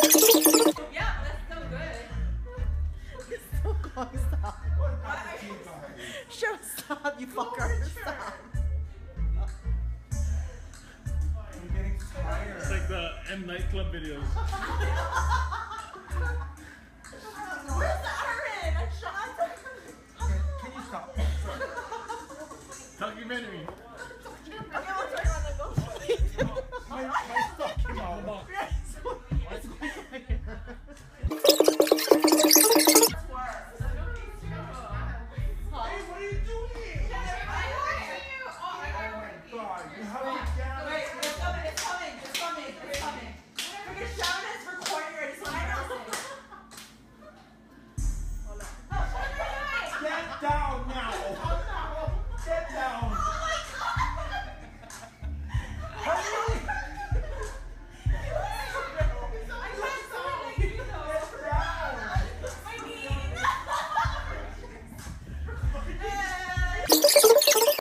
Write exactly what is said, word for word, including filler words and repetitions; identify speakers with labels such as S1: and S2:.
S1: Yeah, that's so good.
S2: It's still going, stop. Show, stop, you fucker. Stop.
S3: I'm getting tired.
S4: It's like the M nightclub videos.
S2: Where's the Aaron? I shot.
S3: Can, can you stop?
S4: Documentary.